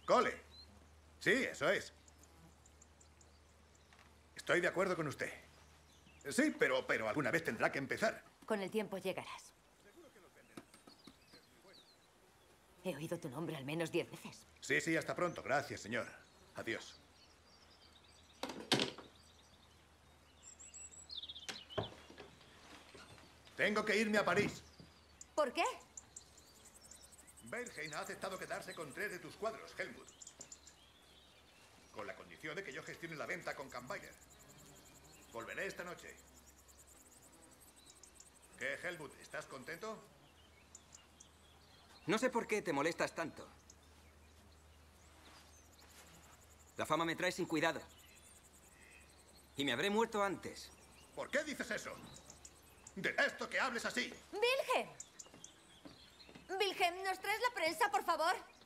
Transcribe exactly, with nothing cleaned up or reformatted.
Cole. Sí, eso es. Estoy de acuerdo con usted. Sí, pero, pero alguna vez tendrá que empezar. Con el tiempo llegarás. He oído tu nombre al menos diez veces. Sí, sí, hasta pronto. Gracias, señor. Adiós. Tengo que irme a París. ¿Por qué? Bernheim ha aceptado quedarse con tres de tus cuadros, Helmut. Con la condición de que yo gestione la venta con Kahnweiler. Volveré esta noche. ¿Qué, Helmut? ¿Estás contento? No sé por qué te molestas tanto. La fama me trae sin cuidado. Y me habré muerto antes. ¿Por qué dices eso? Detesto que hables así. ¡Wilhelm! Wilhelm, ¿nos traes la prensa, por favor?